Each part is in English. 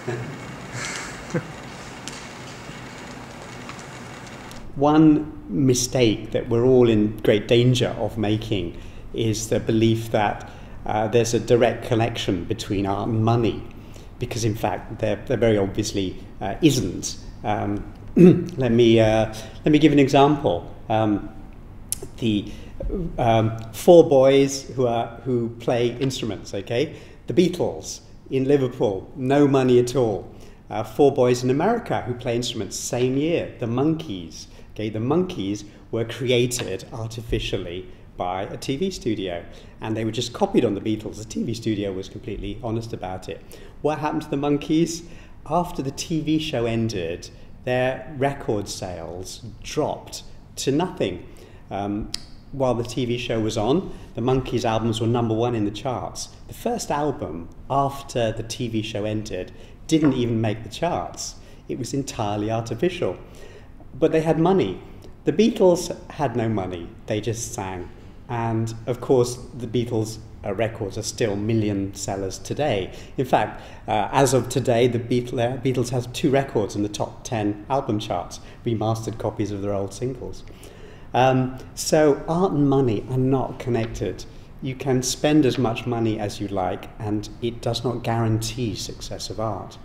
One mistake that we're all in great danger of making is the belief that there's a direct connection between art and money, because in fact there very obviously isn't. Let me give an example. The four boys who play instruments. Okay, the Beatles in Liverpool, no money at all. Four boys in America who play instruments, same year. The Monkees. Okay, the Monkees were created artificially by a TV studio, and they were just copied on the Beatles. The TV studio was completely honest about it. What happened to the Monkees? After the TV show ended, their record sales dropped to nothing. While the TV show was on, the Monkees albums were #1 in the charts. The first album after the TV show ended didn't even make the charts. It was entirely artificial. But they had money. The Beatles had no money. They just sang. And of course, the Beatles' records are still million sellers today. In fact, as of today, the Beatles has 2 records in the top 10 album charts, remastered copies of their old singles. So art and money are not connected. You can spend as much money as you like, and it does not guarantee success of art.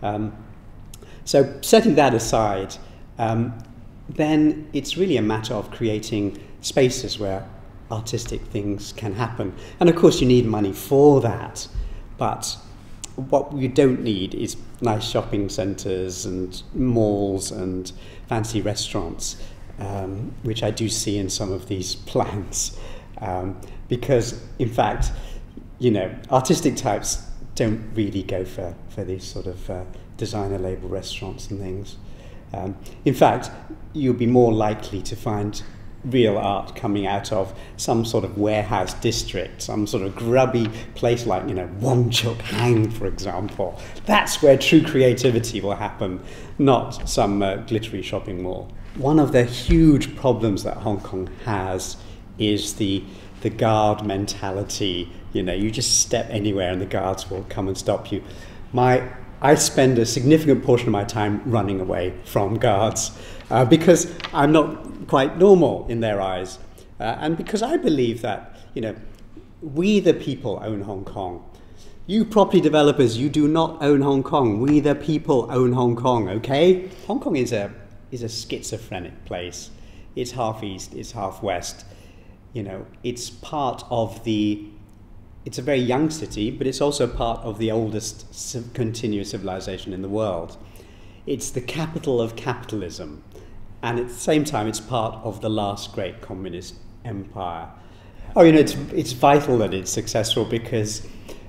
So setting that aside, then it's really a matter of creating spaces where artistic things can happen. And of course you need money for that, but what you don't need is nice shopping centres and malls and fancy restaurants, which I do see in some of these plans, because in fact, you know, artistic types don't really go for these sort of designer label restaurants and things. In fact, you'll be more likely to find real art coming out of some sort of warehouse district, some sort of grubby place like, you know, Wong Chuk Hang, for example. That's where true creativity will happen, not some glittery shopping mall. One of the huge problems that Hong Kong has is the guard mentality. You know, you just step anywhere and the guards will come and stop you. I spend a significant portion of my time running away from guards because I'm not quite normal in their eyes, and because I believe that, you know, we the people own Hong Kong. You property developers, you do not own Hong Kong. We the people own Hong Kong. Okay, Hong Kong is a schizophrenic place. It's half east, it's half west. You know, it's part of the. It's a very young city, but it's also part of the oldest continuous civilization in the world. It's the capital of capitalism, and at the same time, it's part of the last great communist empire. Oh, you know, it's vital that it's successful because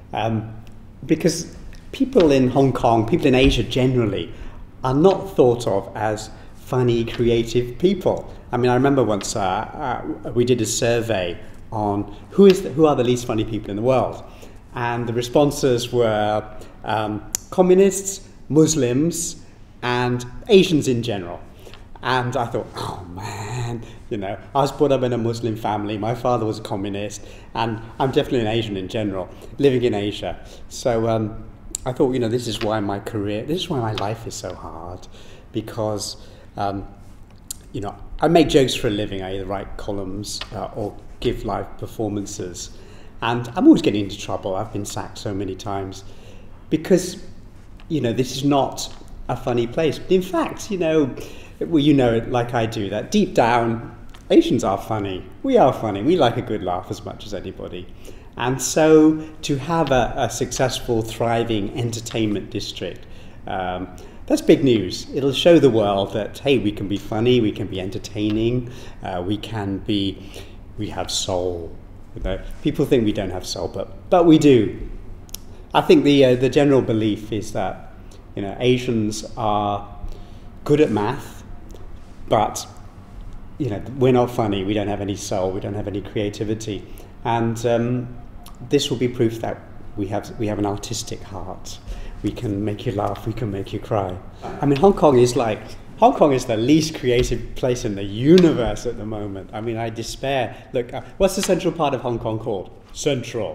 people in Hong Kong, people in Asia generally, are not thought of as funny, creative people. I mean, I remember once we did a survey on who are the least funny people in the world, and the responses were communists, Muslims, and Asians in general. And I thought, oh man, you know, I was brought up in a Muslim family, my father was a communist, and I'm definitely an Asian in general, living in Asia. So I thought, you know, this is why my life is so hard, because you know, I make jokes for a living. I either write columns or give live performances, and I'm always getting into trouble. I've been sacked so many times because, you know, this is not a funny place. But in fact, you know, well, you know it like I do, that deep down Asians are funny. We are funny. We like a good laugh as much as anybody. And so to have a successful, thriving entertainment district, that's big news. It'll show the world that, hey, we can be funny, we can be entertaining, we have soul. You know, people think we don't have soul, but we do. I think the general belief is that, you know, Asians are good at math, but, you know, we're not funny. We don't have any soul. We don't have any creativity, and this will be proof that we have an artistic heart. We can make you laugh. We can make you cry. I mean, Hong Kong is the least creative place in the universe at the moment. I mean, I despair. Look, what's the central part of Hong Kong called? Central.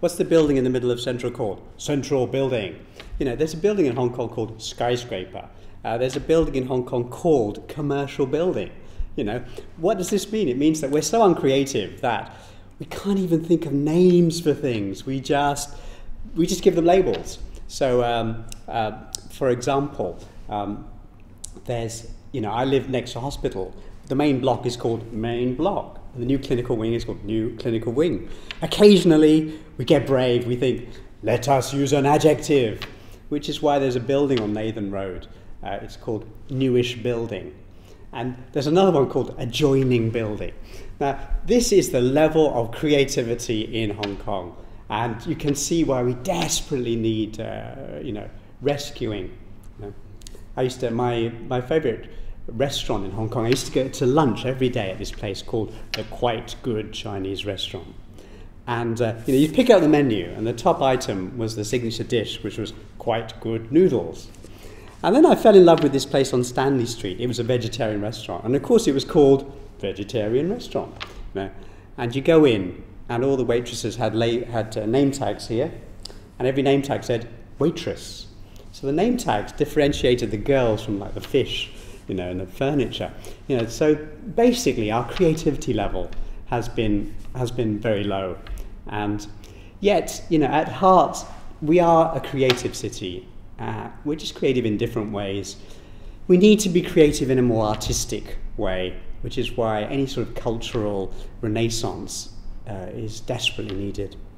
What's the building in the middle of Central called? Central Building. You know, there's a building in Hong Kong called Skyscraper. There's a building in Hong Kong called Commercial Building. You know, what does this mean? It means that we're so uncreative that we can't even think of names for things. We just give them labels. So, for example, there's, you know, I live next to a hospital. The main block is called Main Block. And the new clinical wing is called New Clinical Wing. Occasionally, we get brave. We think, let us use an adjective, which is why there's a building on Nathan Road. It's called Newish Building. And there's another one called Adjoining Building. Now, this is the level of creativity in Hong Kong. And you can see why we desperately need, you know, rescuing. You know, I used to, my favorite restaurant in Hong Kong, I used to go to lunch every day at this place called the Quite Good Chinese Restaurant. And you know, you'd pick out the menu, and the top item was the signature dish, which was Quite Good Noodles. And then I fell in love with this place on Stanley Street. It was a vegetarian restaurant. And of course it was called Vegetarian Restaurant. You know? And you go in, and all the waitresses had name tags here. And every name tag said, waitress. So the name tags differentiated the girls from like the fish, you know, and the furniture. You know, so basically our creativity level has been very low. And yet, you know, at heart, we are a creative city. We're just creative in different ways. We need to be creative in a more artistic way, which is why any sort of cultural renaissance is desperately needed.